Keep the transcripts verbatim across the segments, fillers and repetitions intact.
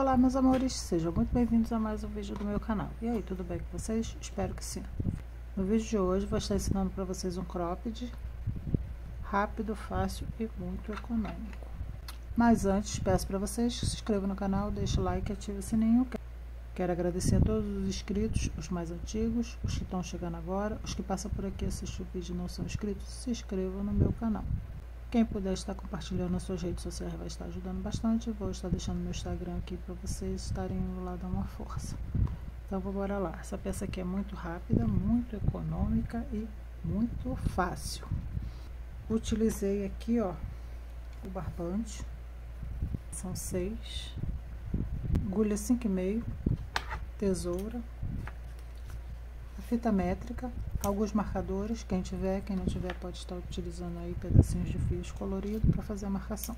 Olá meus amores, sejam muito bem-vindos a mais um vídeo do meu canal. E aí, tudo bem com vocês? Espero que sim. No vídeo de hoje vou estar ensinando para vocês um cropped rápido, fácil e muito econômico. Mas antes, peço para vocês que se inscrevam no canal, deixe o like e ative o sininho. Quero agradecer a todos os inscritos, os mais antigos, os que estão chegando agora, os que passam por aqui assistir o vídeo e não são inscritos, se inscrevam no meu canal. Quem puder estar compartilhando nas suas redes sociais vai estar ajudando bastante. Vou estar deixando meu Instagram aqui para vocês estarem indo lá dar uma força. Então, vou bora lá. Essa peça aqui é muito rápida, muito econômica e muito fácil. Utilizei aqui, ó, o barbante. São seis. Agulha cinco e meio. Tesoura. A fita métrica. Alguns marcadores, quem tiver, quem não tiver pode estar utilizando aí pedacinhos de fios coloridos para fazer a marcação.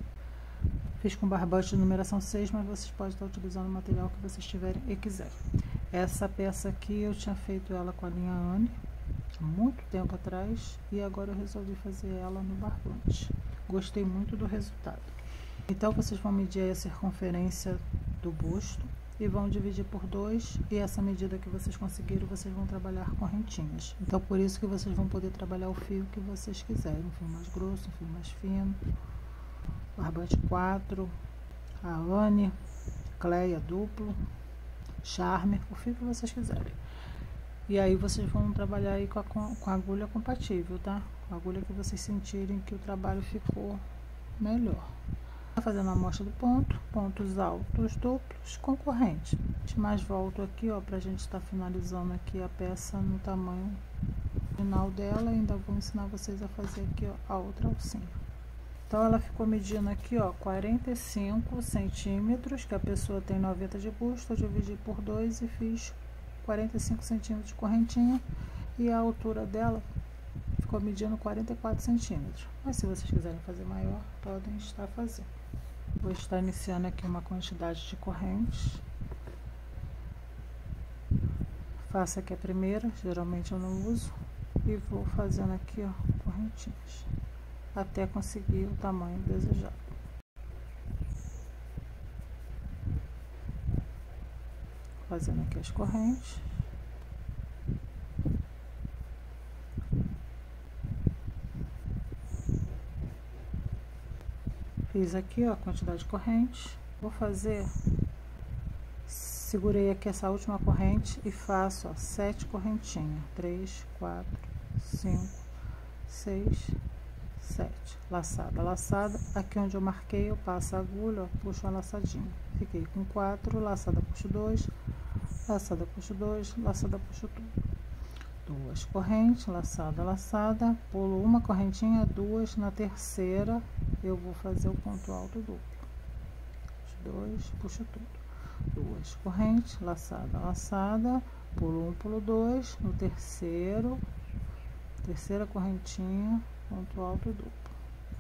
Fiz com barbante de numeração seis, mas vocês podem estar utilizando o material que vocês tiverem e quiserem. Essa peça aqui eu tinha feito ela com a linha Anne, muito tempo atrás, e agora eu resolvi fazer ela no barbante. Gostei muito do resultado. Então vocês vão medir a circunferência do busto e vão dividir por dois, e essa medida que vocês conseguiram, vocês vão trabalhar correntinhas. Então, por isso que vocês vão poder trabalhar o fio que vocês quiserem, um fio mais grosso, um fio mais fino, barbante quatro, a Anne, Cleia duplo, Charme, o fio que vocês quiserem. E aí vocês vão trabalhar aí com a, com a agulha compatível, tá? A agulha que vocês sentirem que o trabalho ficou melhor. Fazendo a amostra do ponto, pontos altos duplos com corrente. Mas volto aqui, ó, pra gente estar finalizando aqui a peça no tamanho final dela. Ainda vou ensinar vocês a fazer aqui, ó, a outra alcinha. Então ela ficou medindo aqui, ó, quarenta e cinco centímetros, que a pessoa tem noventa de busto. Eu dividi por dois e fiz quarenta e cinco centímetros de correntinha, e a altura dela ficou medindo quarenta e quatro centímetros. Mas se vocês quiserem fazer maior, podem estar fazendo. Vou estar iniciando aqui uma quantidade de correntes. Faço aqui a primeira, geralmente eu não uso, e vou fazendo aqui, ó, correntinhas, até conseguir o tamanho desejado. Fazendo aqui as correntes. Fiz aqui, ó, a quantidade de correntes. Vou fazer, segurei aqui essa última corrente e faço, ó, sete correntinhas. Três, quatro, cinco, seis, sete. Laçada, laçada. Aqui onde eu marquei, eu passo a agulha, ó, puxo a laçadinha. Fiquei com quatro, laçada, puxo dois, laçada, puxo dois, laçada, puxo tudo. Duas correntes, laçada, laçada, pulo uma correntinha, duas. Na terceira eu vou fazer o ponto alto duplo. Dois, puxo tudo. Duas correntes, laçada, laçada, pulo um, pulo dois. No terceiro, terceira correntinha, ponto alto duplo.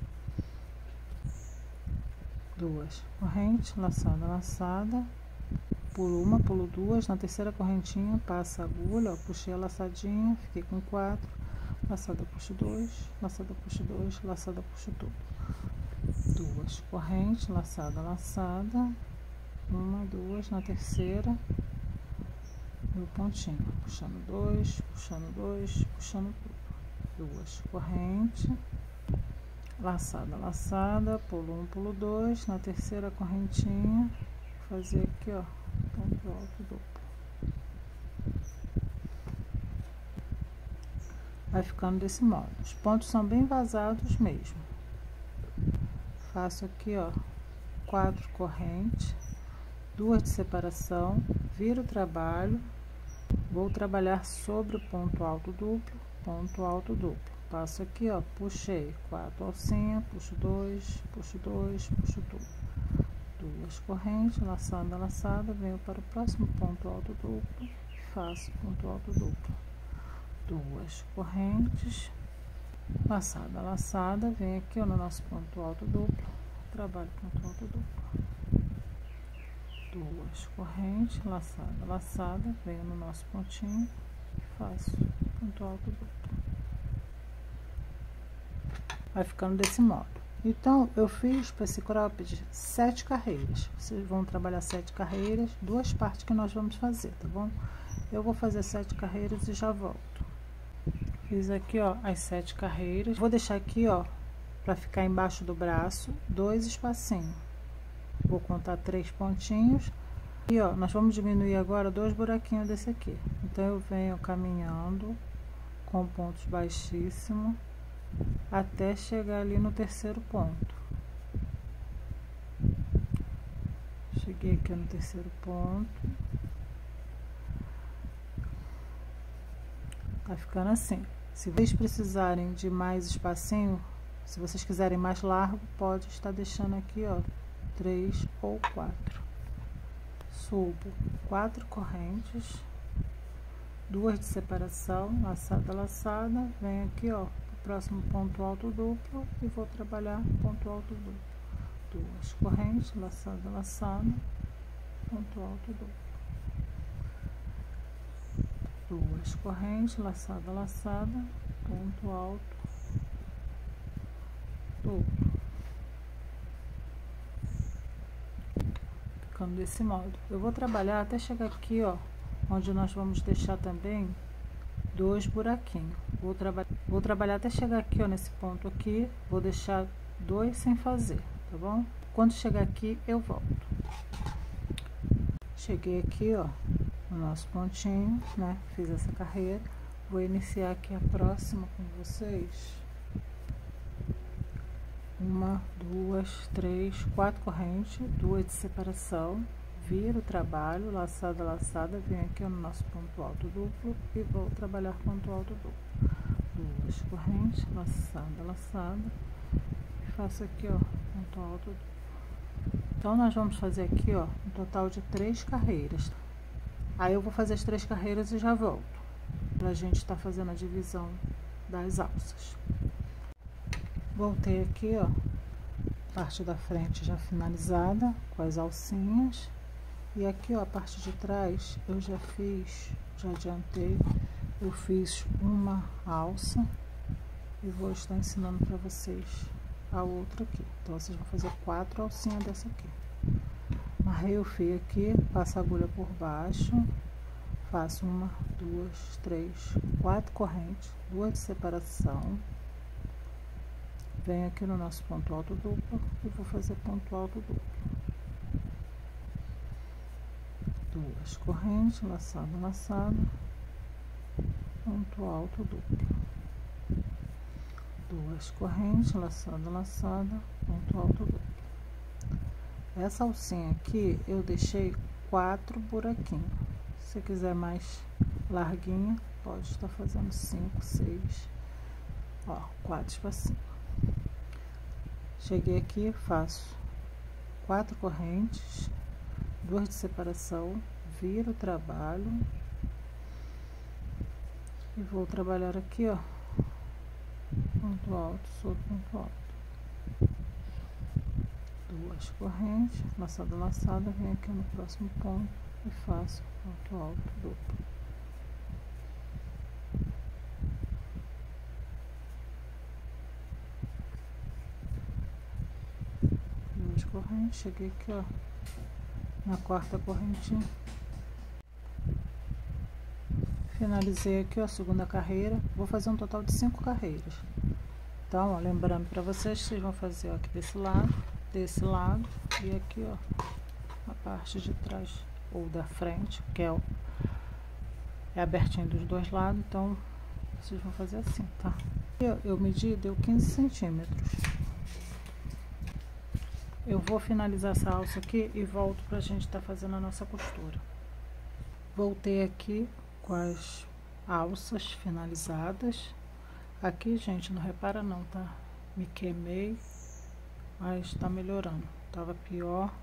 Duas correntes, laçada, laçada, pulo uma, pulo duas. Na terceira correntinha, passa a agulha, ó, puxei a laçadinha, fiquei com quatro, laçada, puxo dois, laçada, puxo dois, laçada, puxo tudo. Duas correntes, laçada, laçada, uma, duas. Na terceira, meu pontinho, puxando dois, puxando dois, puxando tudo. Duas correntes, laçada, laçada, pulo um, pulo dois. Na terceira correntinha, fazer aqui, ó, ponto alto duplo. Vai ficando desse modo. Os pontos são bem vazados mesmo. Faço aqui, ó, quatro correntes, duas de separação, viro o trabalho, vou trabalhar sobre o ponto alto duplo, ponto alto duplo. Passo aqui, ó, puxei quatro alcinhas, puxo dois, puxo dois, puxo tudo. Duas correntes, laçada, laçada, venho para o próximo ponto alto duplo, faço ponto alto duplo. Duas correntes, laçada, laçada, venho aqui, ó, no nosso ponto alto duplo, trabalho ponto alto duplo. Duas correntes, laçada, laçada, venho no nosso pontinho, faço ponto alto duplo. Vai ficando desse modo. Então, eu fiz para esse cropped sete carreiras. Vocês vão trabalhar sete carreiras, duas partes que nós vamos fazer, tá bom? Eu vou fazer sete carreiras e já volto. Fiz aqui, ó, as sete carreiras. Vou deixar aqui, ó, para ficar embaixo do braço, dois espacinhos. Vou contar três pontinhos. E, ó, nós vamos diminuir agora dois buraquinhos desse aqui. Então, eu venho caminhando com pontos baixíssimos até chegar ali no terceiro ponto. Cheguei aqui no terceiro ponto. Tá ficando assim. Se vocês precisarem de mais espacinho, se vocês quiserem mais largo, pode estar deixando aqui, ó, três ou quatro. Subo quatro correntes, duas de separação, laçada, laçada, venho aqui, ó, pro próximo ponto alto duplo e vou trabalhar ponto alto duplo. Duas correntes, laçada, laçada, ponto alto duplo. Duas correntes, laçada, laçada, ponto alto duplo. Ficando desse modo. Eu vou trabalhar até chegar aqui, ó, onde nós vamos deixar também dois buraquinhos. Vou, traba vou trabalhar até chegar aqui, ó, nesse ponto aqui. Vou deixar dois sem fazer, tá bom? Quando chegar aqui, eu volto. Cheguei aqui, ó, no nosso pontinho, né? Fiz essa carreira. Vou iniciar aqui a próxima com vocês. Uma, duas, três, quatro correntes, duas de separação, viro o trabalho, laçada, laçada, venho aqui no nosso ponto alto duplo e vou trabalhar ponto alto duplo. Duas correntes, laçada, laçada, e faço aqui, ó, ponto alto duplo. Então, nós vamos fazer aqui, ó, um total de três carreiras. Aí, eu vou fazer as três carreiras e já volto, pra gente estar fazendo a divisão das alças. Voltei aqui, ó, parte da frente já finalizada com as alcinhas. E aqui, ó, a parte de trás eu já fiz, já adiantei, eu fiz uma alça e vou estar ensinando para vocês a outra aqui. Então, vocês vão fazer quatro alcinhas dessa aqui. Amarrei o fio aqui, passo a agulha por baixo, faço uma, duas, três, quatro correntes, duas de separação. Venho aqui no nosso ponto alto duplo e vou fazer ponto alto duplo. Duas correntes, laçada, laçada, ponto alto duplo. Duas correntes, laçada, laçada, ponto alto duplo. Essa alcinha aqui eu deixei quatro buraquinhos. Se quiser mais larguinha, pode estar fazendo cinco, seis, ó, quatro espacinhos. Cheguei aqui, faço quatro correntes, duas de separação, viro o trabalho e vou trabalhar aqui, ó, ponto alto sobre ponto alto. Duas correntes, laçada, laçada, venho aqui no próximo ponto e faço ponto alto duplo. Corrente, cheguei aqui, ó, na quarta correntinha, finalizei aqui, ó, a segunda carreira. Vou fazer um total de cinco carreiras. Então, ó, lembrando para vocês, vocês vão fazer, ó, aqui desse lado, desse lado e aqui, ó, a parte de trás ou da frente, que é, ó, é abertinho dos dois lados. Então, vocês vão fazer assim, tá? Eu, eu medi, deu quinze centímetros. Eu vou finalizar essa alça aqui e volto pra gente estar fazendo a nossa costura. Voltei aqui com as alças finalizadas. Aqui, gente, não repara não, tá? Me queimei, mas tá melhorando. Tava pior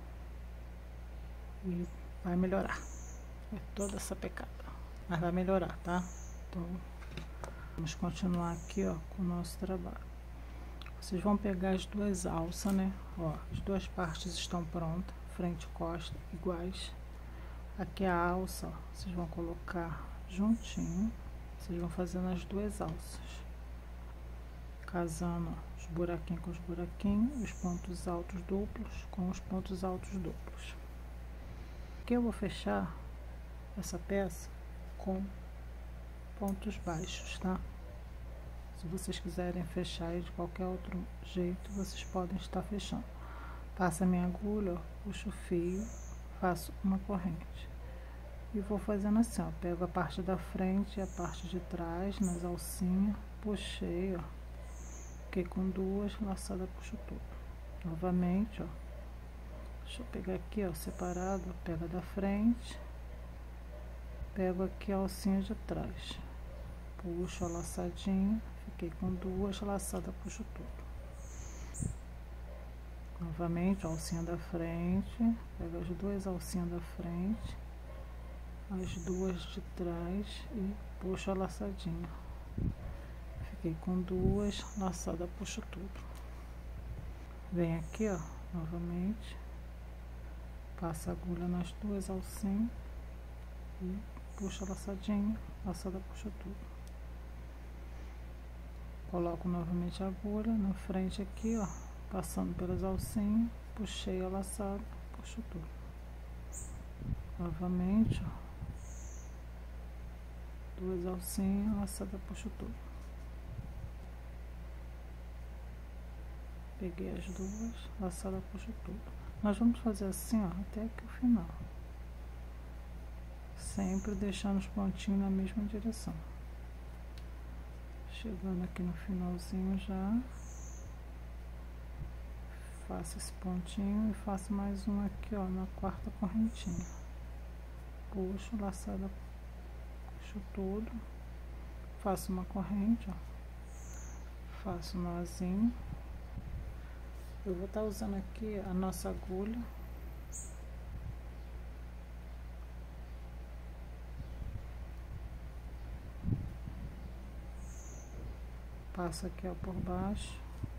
e vai melhorar. É toda essa pecada, mas vai melhorar, tá? Então, vamos continuar aqui, ó, com o nosso trabalho. Vocês vão pegar as duas alças, né? Ó, as duas partes estão prontas, frente e costa iguais. Aqui a alça, ó, vocês vão colocar juntinho. Vocês vão fazendo as duas alças, casando, ó, os buraquinhos com os buraquinhos, os pontos altos duplos com os pontos altos duplos. Aqui eu vou fechar essa peça com pontos baixos, tá? Se vocês quiserem fechar de qualquer outro jeito, vocês podem estar fechando. Passo a minha agulha, ó, puxo o fio, faço uma corrente e vou fazendo assim, ó, pego a parte da frente e a parte de trás nas alcinhas, puxei, ó, fiquei com duas, laçada, puxo tudo. Novamente, ó, deixa eu pegar aqui, ó, separado, ó, pega da frente, pego aqui a alcinha de trás, puxo a laçadinha, fiquei com duas, laçada, puxo tudo. Novamente, a alcinha da frente, pego as duas alcinhas da frente, as duas de trás e puxo a laçadinha. Fiquei com duas, laçada, puxo tudo. Vem aqui, ó, novamente, passa a agulha nas duas alcinhas e puxo a laçadinha, laçada, puxo tudo. Coloco novamente a agulha na frente aqui, ó, passando pelas alcinhas, puxei a laçada, puxo tudo. Novamente, ó, duas alcinhas, laçada, puxo tudo. Peguei as duas, laçada, puxo tudo. Nós vamos fazer assim, ó, até aqui o final. Sempre deixando os pontinhos na mesma direção. Chegando aqui no finalzinho já, faço esse pontinho e faço mais um aqui, ó, na quarta correntinha. Puxo, laçada, puxo tudo, faço uma corrente, ó, faço um nozinho. Eu vou estar usando aqui a nossa agulha. Passo aqui, ó, por baixo.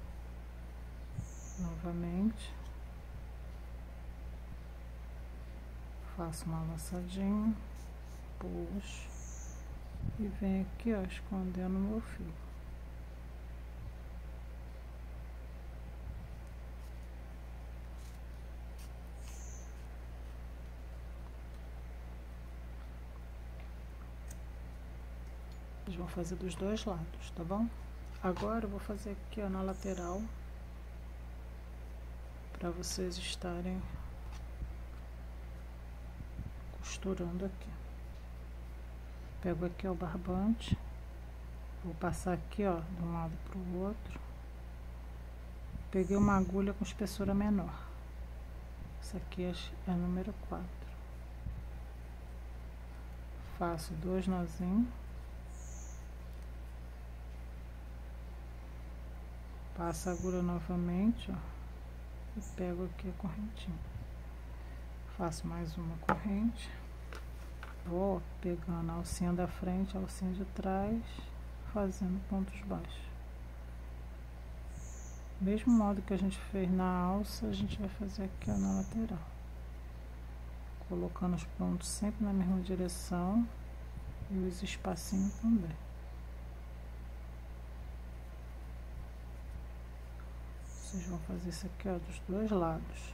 Novamente. Faço uma laçadinha, puxo e venho aqui, ó, escondendo o meu fio. Vocês vão fazer dos dois lados, tá bom? Agora eu vou fazer aqui, ó, na lateral, para vocês estarem costurando aqui. Pego aqui, ó, o barbante, vou passar aqui, ó, de um lado para o outro. Peguei uma agulha com espessura menor. Essa aqui é a número quatro. Faço dois nozinhos. Passo a agulha novamente, ó, e pego aqui a correntinha. Faço mais uma corrente. Vou pegando a alcinha da frente, a alcinha de trás, fazendo pontos baixos. Mesmo modo que a gente fez na alça, a gente vai fazer aqui, ó, na lateral. Colocando os pontos sempre na mesma direção e os espacinhos também. Vocês vão fazer isso aqui, ó, dos dois lados.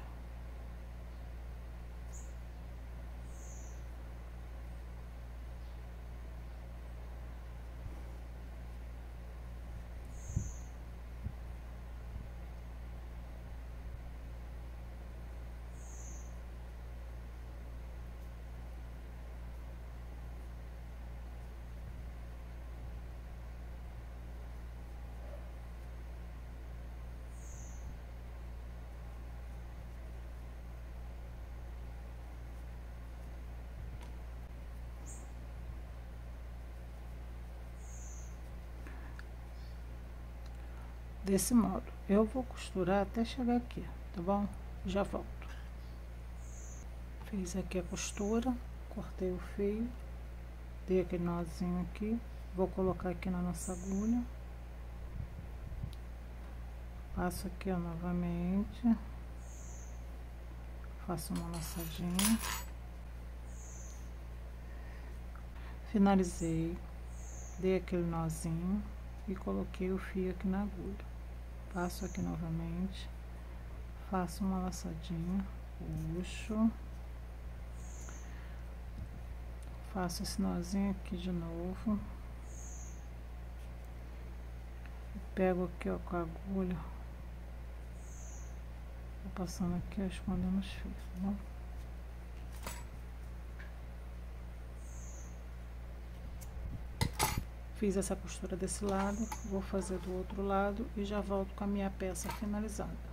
Desse modo, eu vou costurar até chegar aqui, tá bom? Já volto. Fiz aqui a costura, cortei o fio, dei aquele nozinho aqui, vou colocar aqui na nossa agulha. Passo aqui, ó, novamente, faço uma laçadinha, finalizei, dei aquele nozinho e coloquei o fio aqui na agulha. passo aqui novamente, faço uma laçadinha, puxo, faço esse nozinho aqui de novo, pego aqui, ó, com a agulha, vou passando aqui, ó, escondendo os fios, tá bom? Fiz essa costura desse lado, vou fazer do outro lado e já volto com a minha peça finalizada.